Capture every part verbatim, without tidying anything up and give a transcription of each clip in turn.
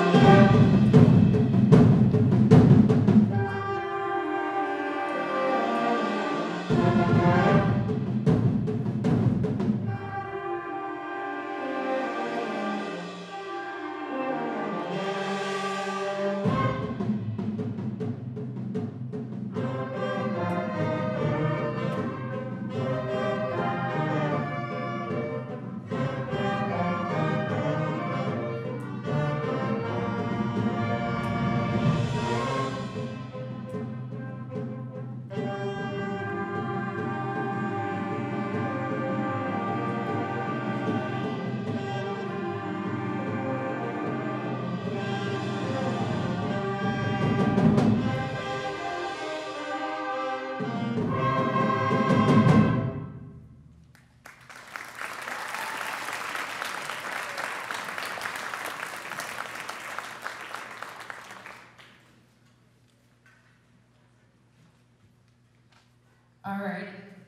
All right.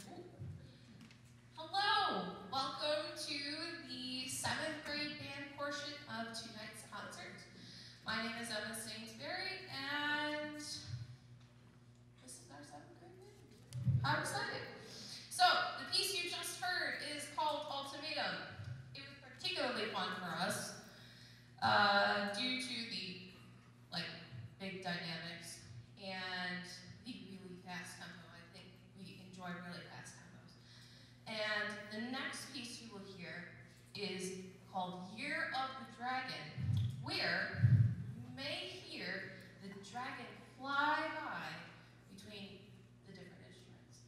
Hello, welcome to the seventh grade band portion of tonight's concert. My name is Emma Sainsbury, and this is our seventh grade band. I'm excited. So, the piece you just heard is called Ultimatum. It was particularly fun for us uh, due to the like big dynamics and the really fast tempo. Enjoy really fast tempos. And the next piece you will hear is called Year of the Dragon, where you may hear the dragon fly by between the different instruments.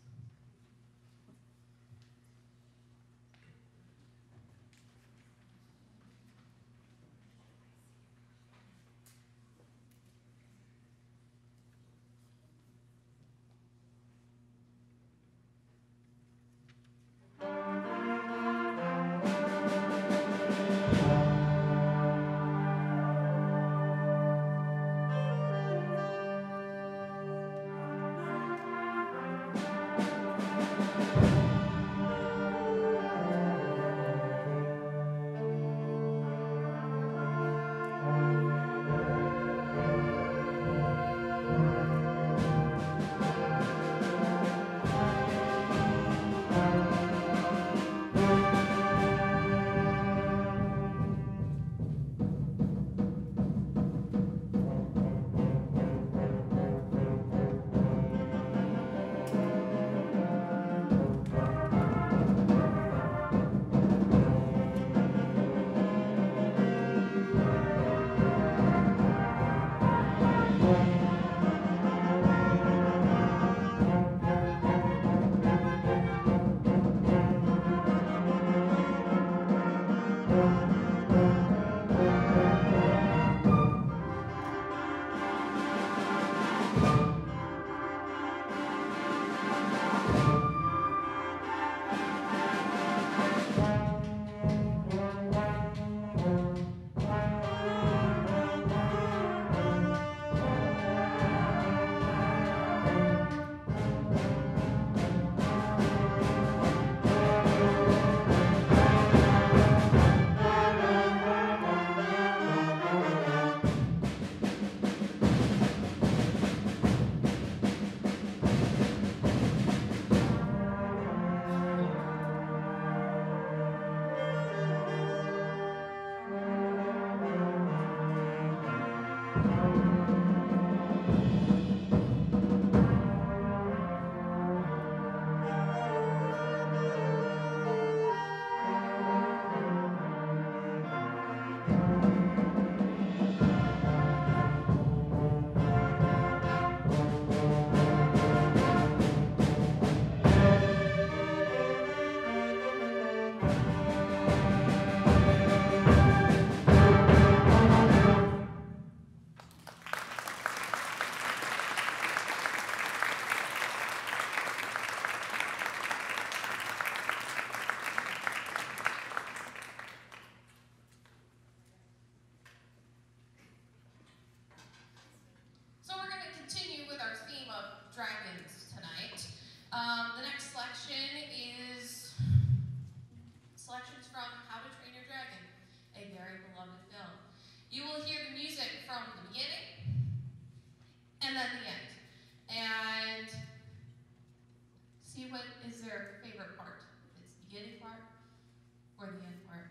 You will hear the music beginning, and then the end. And see what is their favorite part. If it's the beginning part or the end part.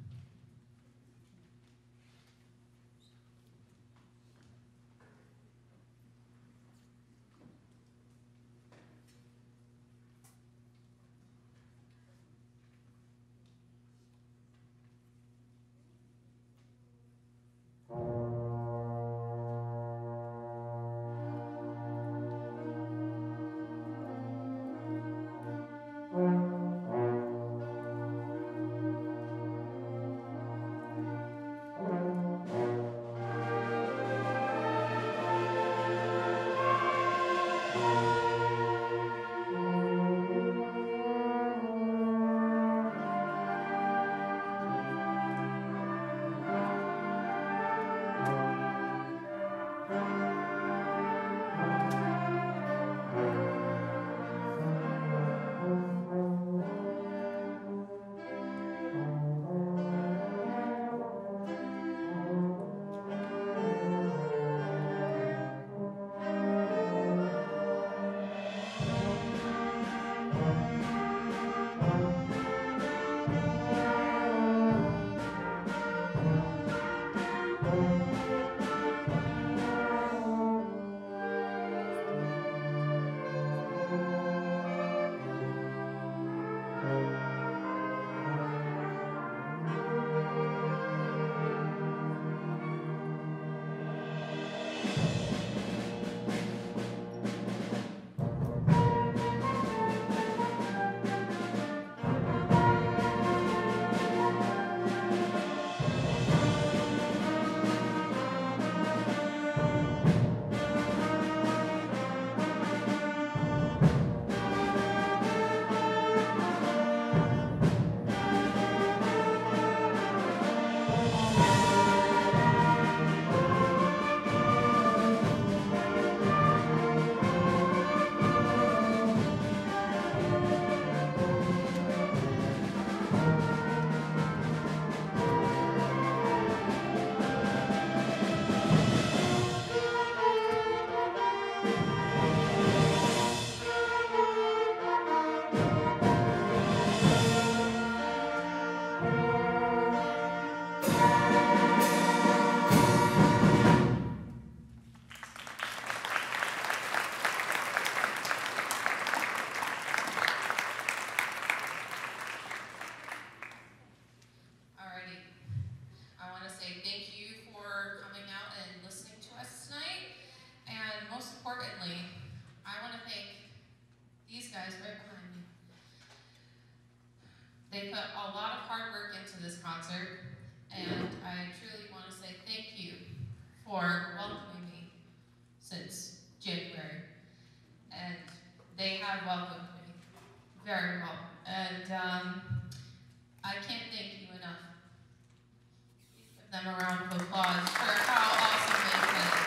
They put a lot of hard work into this concert, and I truly want to say thank you for welcoming me since January. And they have welcomed me very well. And um, I can't thank you enough. Give them a round of applause for how awesome they've been.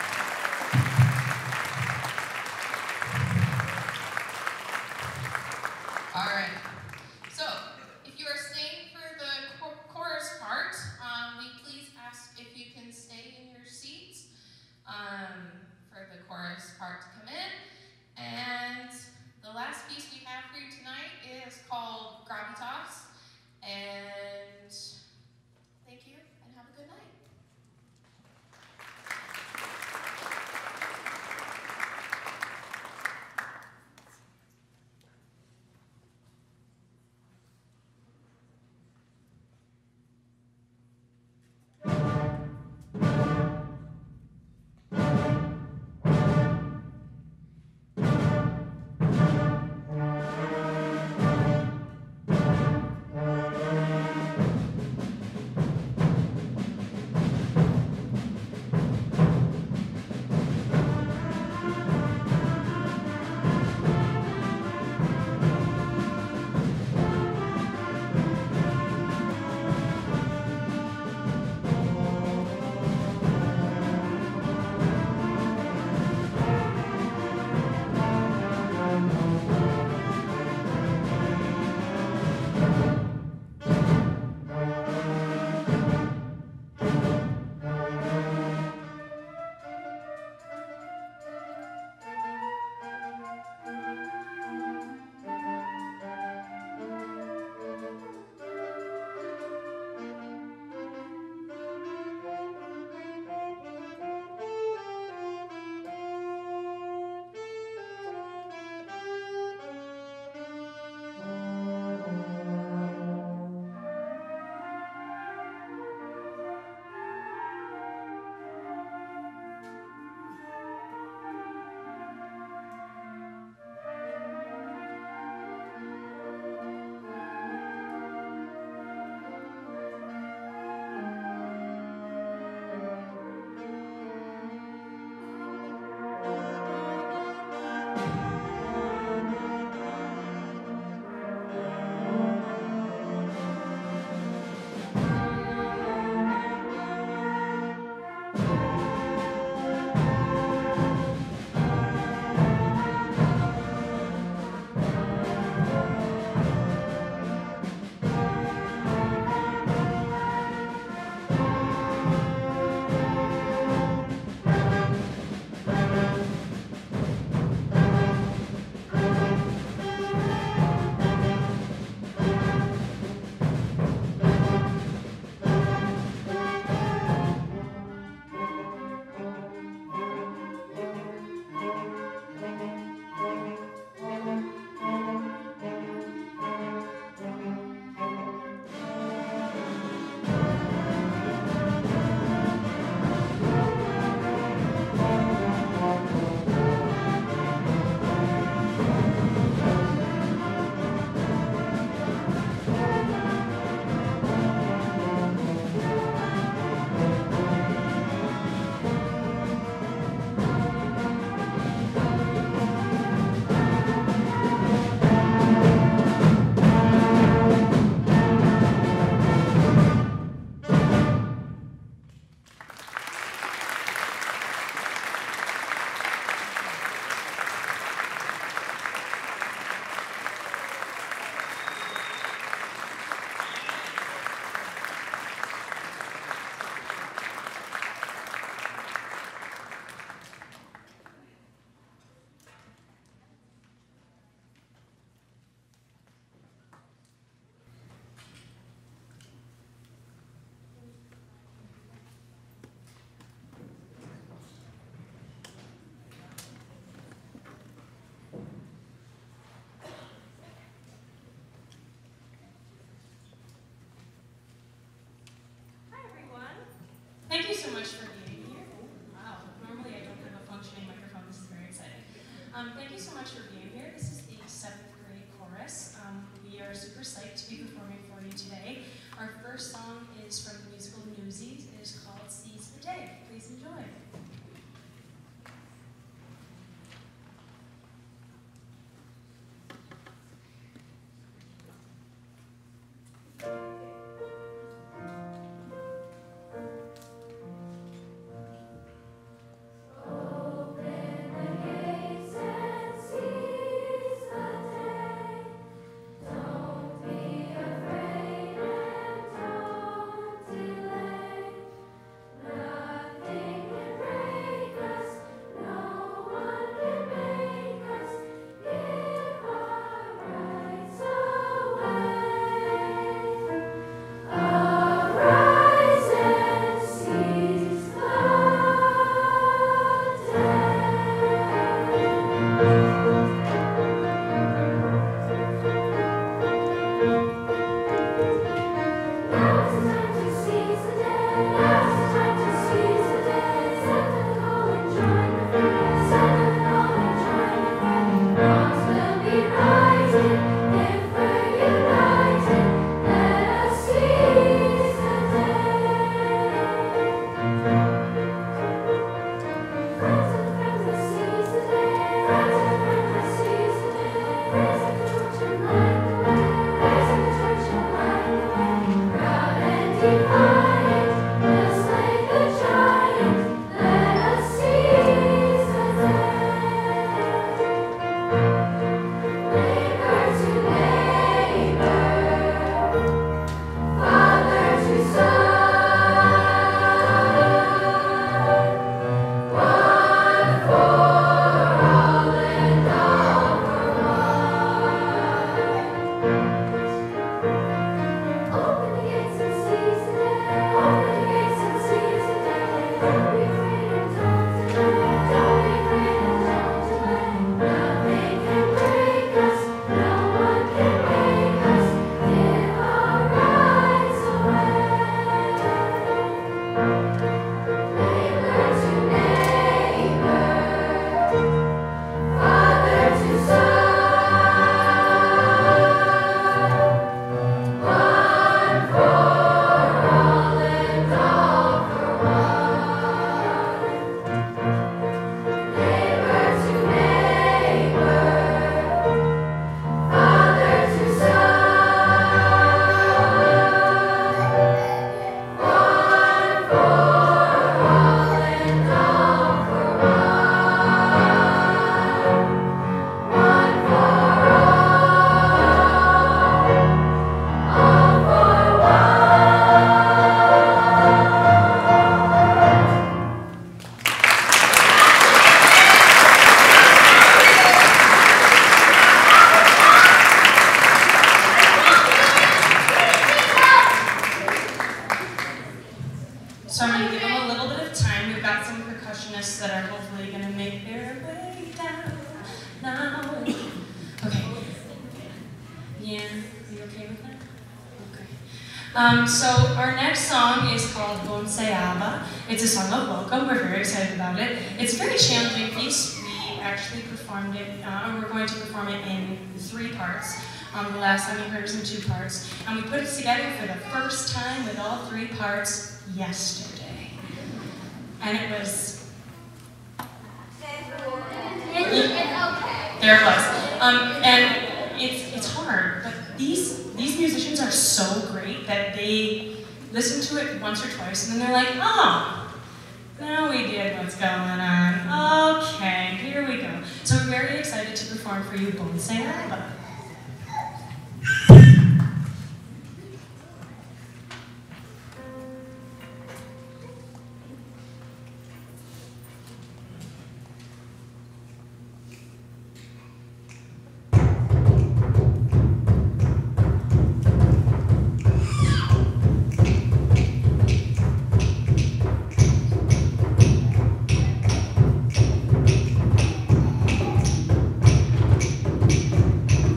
All right. So, if you are staying for the chorus part, um, we please ask if you can stay in your seats um, for the chorus part to come in. And the last piece we have for you tonight is called Gravitas. And thank you, and have a good night. you so much for being here. Wow, normally I don't have a functioning microphone. This is very exciting. Um, thank you so much for being here. This is the seventh grade chorus. Um, we are super psyched to be performing for you today. Our first song is from the musical Newsies. It is called Seize the Day. Please enjoy. So I'm going to give them a little bit of time. We've got some percussionists that are hopefully going to make their way down now. Okay. Yeah, are you okay with that? Okay. Um, so our next song is called Bonseaba. It's a song of welcome. We're very excited about it. It's a very challenging piece. We actually performed it, uh, and we're going to perform it in three parts. Um, the last time we heard it was in two parts. And we put it together for the first time with all three parts yesterday. And it was... There it was. Um, and it's, it's hard, but these, these musicians are so great that they listen to it once or twice and then they're like, oh, now we get what's going on. Okay, here we go. So we're very excited to perform for you Bonseaba. Thank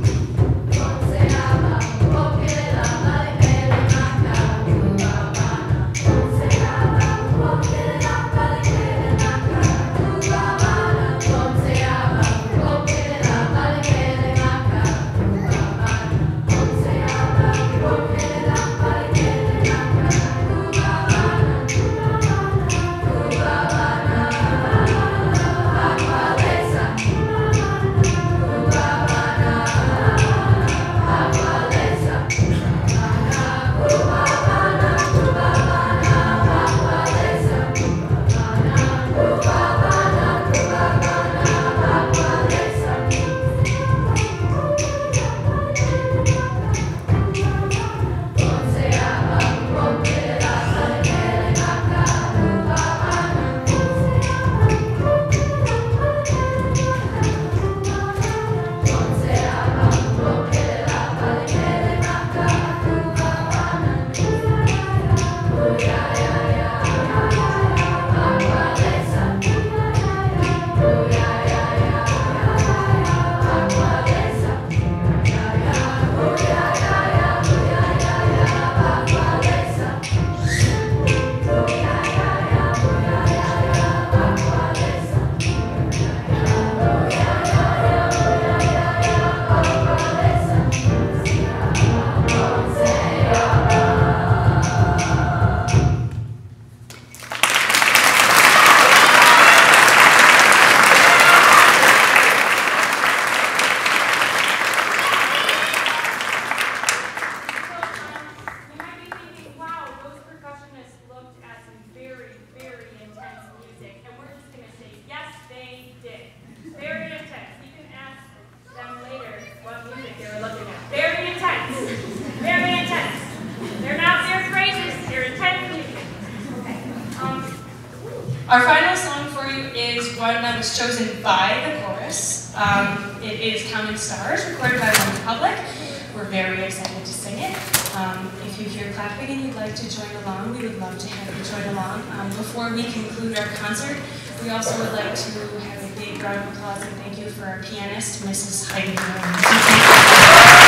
Our final song for you is one that was chosen by the chorus. Um, it is Counting Stars, recorded by One Republic. We're very excited to sing it. Um, if you hear clapping and you'd like to join along, we would love to have you join along. Um, before we conclude our concert, we also would like to have a big round of applause and thank you for our pianist, Missus Heidi.